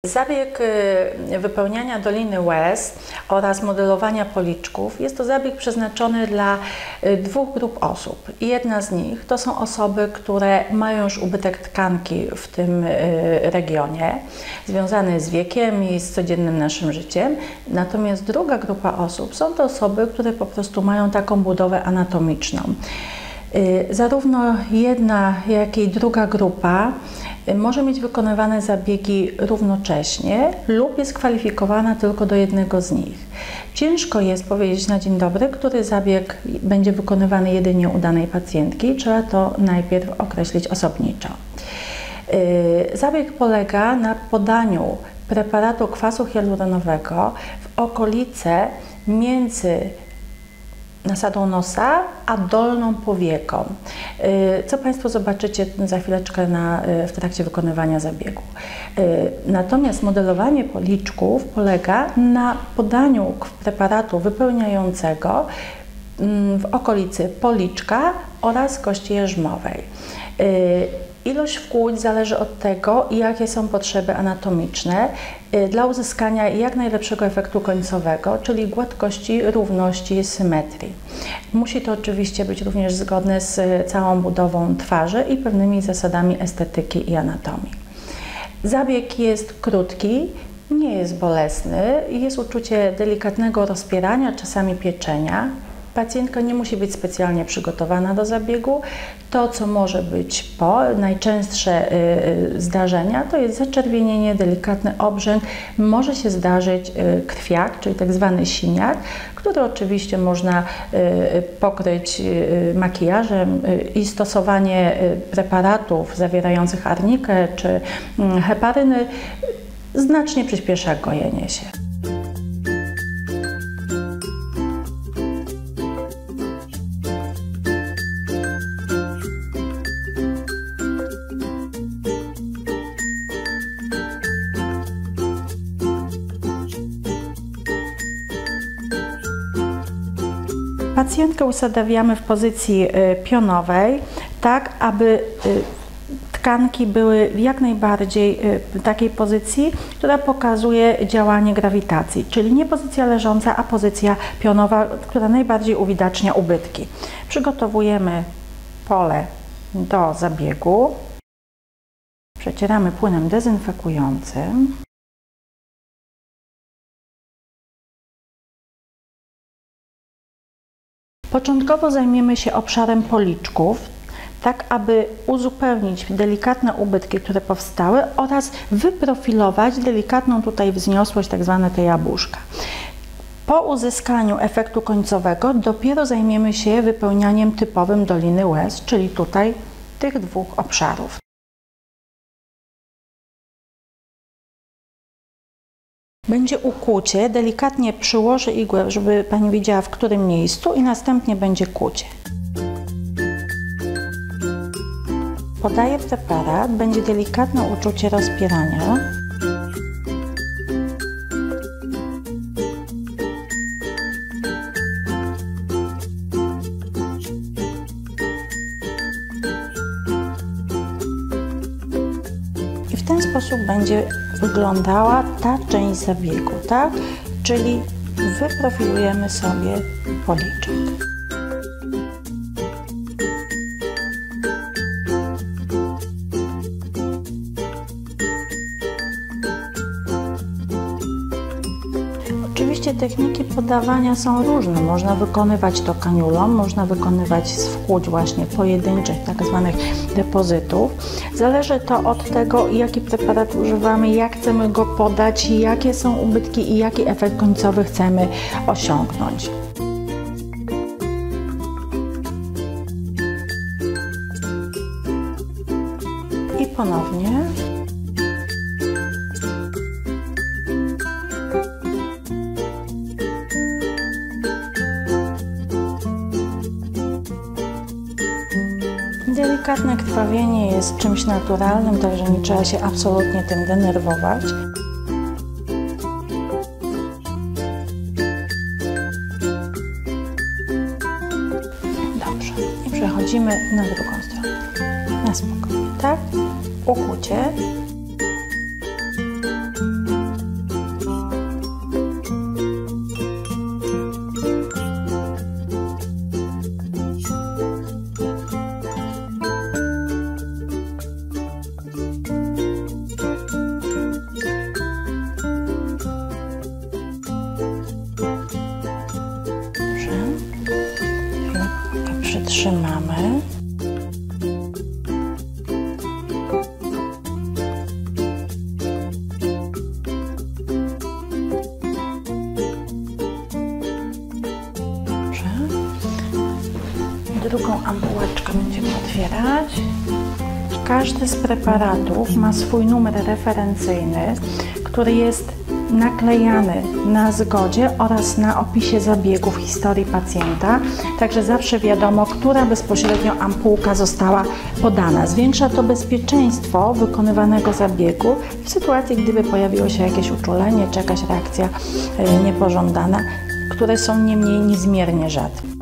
Zabieg wypełniania doliny łez oraz modelowania policzków jest to zabieg przeznaczony dla dwóch grup osób. Jedna z nich to są osoby, które mają już ubytek tkanki w tym regionie, związany z wiekiem i z codziennym naszym życiem. Natomiast druga grupa osób są to osoby, które po prostu mają taką budowę anatomiczną. Zarówno jedna, jak i druga grupa może mieć wykonywane zabiegi równocześnie lub jest kwalifikowana tylko do jednego z nich. Ciężko jest powiedzieć na dzień dobry, który zabieg będzie wykonywany jedynie u danej pacjentki. Trzeba to najpierw określić osobniczo. Zabieg polega na podaniu preparatu kwasu hialuronowego w okolice między nasadą nosa a dolną powieką, co Państwo zobaczycie za chwileczkę w trakcie wykonywania zabiegu. Natomiast modelowanie policzków polega na podaniu preparatu wypełniającego w okolicy policzka oraz kości jarzmowej. Ilość wkłuć zależy od tego, jakie są potrzeby anatomiczne dla uzyskania jak najlepszego efektu końcowego, czyli gładkości, równości, symetrii. Musi to oczywiście być również zgodne z całą budową twarzy i pewnymi zasadami estetyki i anatomii. Zabieg jest krótki, nie jest bolesny, jest uczucie delikatnego rozpierania, czasami pieczenia. Pacjentka nie musi być specjalnie przygotowana do zabiegu. To, co może być najczęstsze zdarzenia, to jest zaczerwienienie, delikatny obrzęk. Może się zdarzyć krwiak, czyli tak zwany siniak, który oczywiście można pokryć makijażem i stosowanie preparatów zawierających arnikę czy heparyny znacznie przyspiesza gojenie się. Pacjentkę usadawiamy w pozycji pionowej, tak aby tkanki były w jak najbardziej w takiej pozycji, która pokazuje działanie grawitacji, czyli nie pozycja leżąca, a pozycja pionowa, która najbardziej uwidacznia ubytki. Przygotowujemy pole do zabiegu, przecieramy płynem dezynfekującym. Początkowo zajmiemy się obszarem policzków, tak aby uzupełnić delikatne ubytki, które powstały oraz wyprofilować delikatną tutaj wzniosłość, tak zwane te jabłuszka. Po uzyskaniu efektu końcowego dopiero zajmiemy się wypełnianiem typowym doliny łez, czyli tutaj tych dwóch obszarów. Będzie ukłucie, delikatnie przyłożę igłę, żeby Pani wiedziała, w którym miejscu, i następnie będzie kłucie. Podaję preparat, będzie delikatne uczucie rozpierania. I w ten sposób będzie wyglądała ta część zabiegu, tak? Czyli wyprofilujemy sobie policzek. Oczywiście techniki podawania są różne. Można wykonywać to kaniulą, można wykonywać z wkłuć właśnie pojedynczych, tak zwanych depozytów. Zależy to od tego, jaki preparat używamy, jak chcemy go podać, jakie są ubytki i jaki efekt końcowy chcemy osiągnąć. I ponownie. Delikatne krwawienie jest czymś naturalnym, także nie trzeba się absolutnie tym denerwować. Dobrze. I przechodzimy na drugą stronę. Na spokojnie, tak? Ukłucie. zatrzymamy. Drugą ampułeczkę będziemy otwierać. Każdy z preparatów ma swój numer referencyjny, który jest naklejany na zgodzie oraz na opisie zabiegu w historii pacjenta, także zawsze wiadomo, która bezpośrednio ampułka została podana. Zwiększa to bezpieczeństwo wykonywanego zabiegu w sytuacji, gdyby pojawiło się jakieś uczulenie czy jakaś reakcja niepożądana, które są niemniej niezmiernie rzadkie.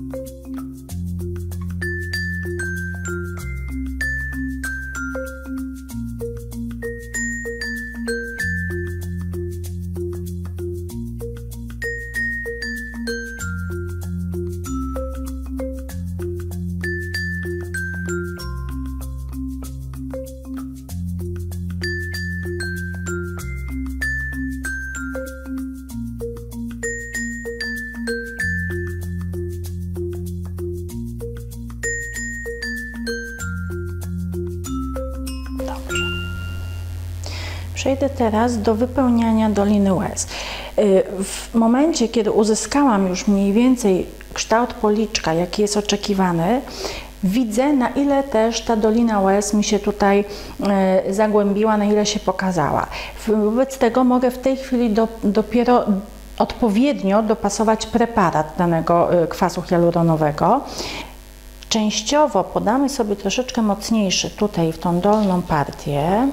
Przejdę teraz do wypełniania doliny łez. W momencie, kiedy uzyskałam już mniej więcej kształt policzka, jaki jest oczekiwany, widzę, na ile też ta dolina łez mi się tutaj zagłębiła, na ile się pokazała. Wobec tego mogę w tej chwili dopiero odpowiednio dopasować preparat danego kwasu hialuronowego. Częściowo podamy sobie troszeczkę mocniejszy tutaj w tą dolną partię.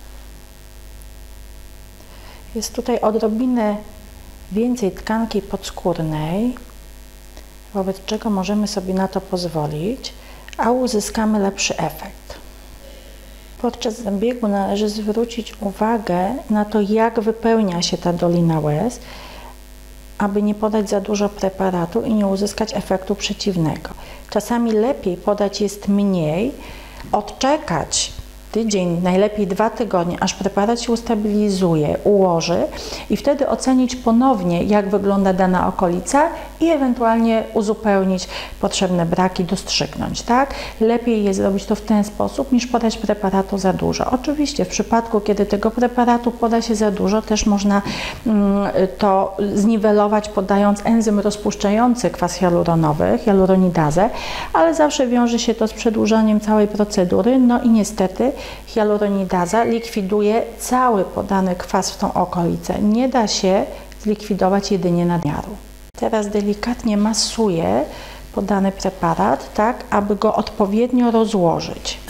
Jest tutaj odrobinę więcej tkanki podskórnej, wobec czego możemy sobie na to pozwolić, a uzyskamy lepszy efekt. Podczas zabiegu należy zwrócić uwagę na to, jak wypełnia się ta dolina łez, aby nie podać za dużo preparatu i nie uzyskać efektu przeciwnego. Czasami lepiej podać jest mniej, odczekać tydzień, najlepiej 2 tygodnie, aż preparat się ustabilizuje, ułoży i wtedy ocenić ponownie, jak wygląda dana okolica i ewentualnie uzupełnić potrzebne braki, dostrzygnąć, tak? Lepiej jest zrobić to w ten sposób, niż podać preparatu za dużo. Oczywiście w przypadku, kiedy tego preparatu poda się za dużo, też można to zniwelować, podając enzym rozpuszczający kwas hialuronowy, hialuronidazę, ale zawsze wiąże się to z przedłużaniem całej procedury, no i niestety hialuronidaza likwiduje cały podany kwas w tą okolicę. Nie da się zlikwidować jedynie nadmiaru. Teraz delikatnie masuję podany preparat, tak aby go odpowiednio rozłożyć.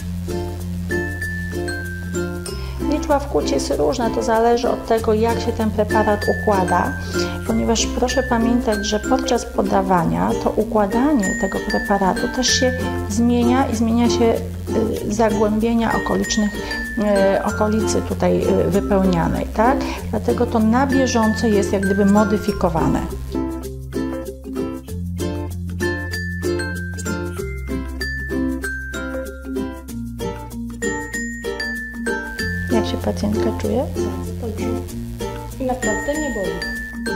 Liczba wkłuć jest różna, to zależy od tego, jak się ten preparat układa, ponieważ proszę pamiętać, że podczas podawania to układanie tego preparatu też się zmienia i zmienia się zagłębienia okolicy tutaj wypełnianej, tak? Dlatego to na bieżąco jest jak gdyby modyfikowane. Jak się pacjentka czuje? Dobrze. I naprawdę nie boli.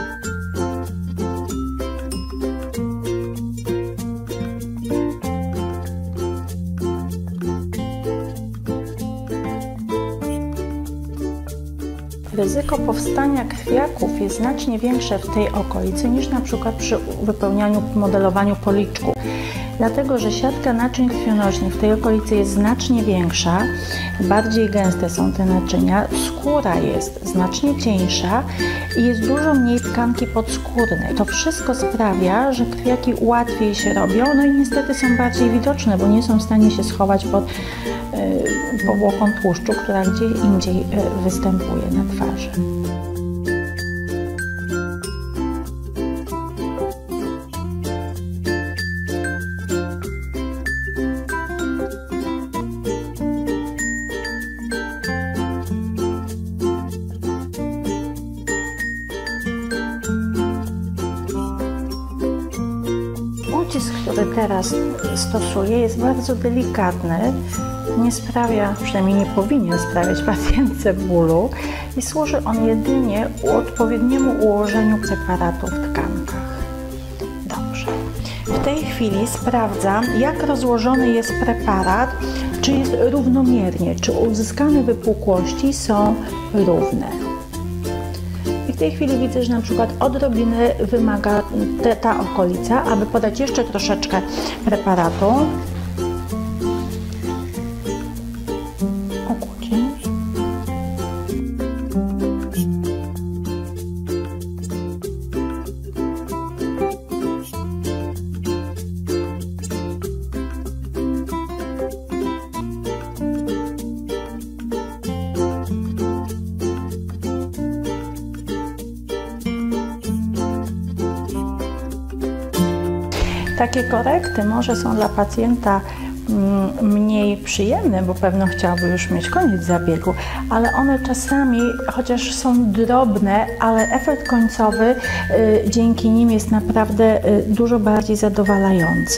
Ryzyko powstania krwiaków jest znacznie większe w tej okolicy niż na przykład przy wypełnianiu, modelowaniu policzku. Dlatego, że siatka naczyń krwionośnych w tej okolicy jest znacznie większa, bardziej gęste są te naczynia, skóra jest znacznie cieńsza i jest dużo mniej tkanki podskórnej. To wszystko sprawia, że krwiaki łatwiej się robią, no i niestety są bardziej widoczne, bo nie są w stanie się schować pod powłoką tłuszczu, która gdzie indziej występuje na twarzy. Ucisk, który teraz stosuję, jest bardzo delikatny, nie sprawia, przynajmniej nie powinien sprawiać pacjentce bólu i służy on jedynie odpowiedniemu ułożeniu preparatu w tkankach. Dobrze. W tej chwili sprawdzam, jak rozłożony jest preparat, czy jest równomiernie, czy uzyskane wypukłości są równe. I w tej chwili widzę, że na przykład odrobiny wymaga ta okolica, aby podać jeszcze troszeczkę preparatu. Takie korekty może są dla pacjenta mniej przyjemne, bo pewno chciałby już mieć koniec zabiegu, ale one czasami, chociaż są drobne, ale efekt końcowy dzięki nim jest naprawdę dużo bardziej zadowalający.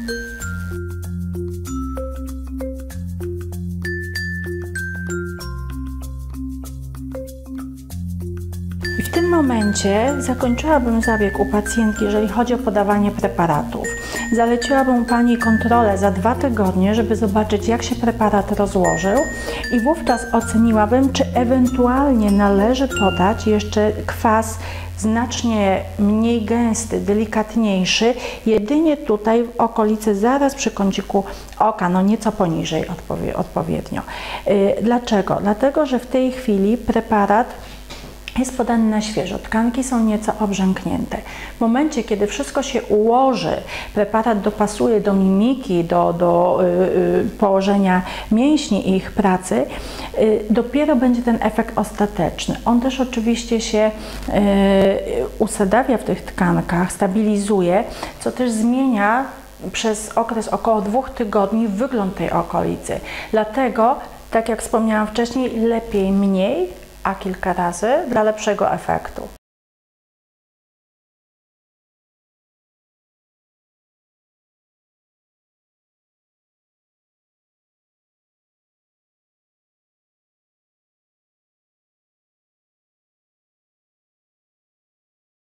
W tym momencie zakończyłabym zabieg u pacjentki, jeżeli chodzi o podawanie preparatów. Zaleciłabym Pani kontrolę za 2 tygodnie, żeby zobaczyć, jak się preparat rozłożył i wówczas oceniłabym, czy ewentualnie należy podać jeszcze kwas znacznie mniej gęsty, delikatniejszy, jedynie tutaj w okolicy, zaraz przy kąciku oka, no nieco poniżej odpowiednio. Dlaczego? Dlatego, że w tej chwili preparat jest podany na świeżo, tkanki są nieco obrzęknięte. W momencie, kiedy wszystko się ułoży, preparat dopasuje do mimiki, do położenia mięśni i ich pracy, dopiero będzie ten efekt ostateczny. On też oczywiście się usadawia w tych tkankach, stabilizuje, co też zmienia przez okres około 2 tygodni wygląd tej okolicy. Dlatego, tak jak wspomniałam wcześniej, lepiej mniej, a kilka razy dla lepszego efektu.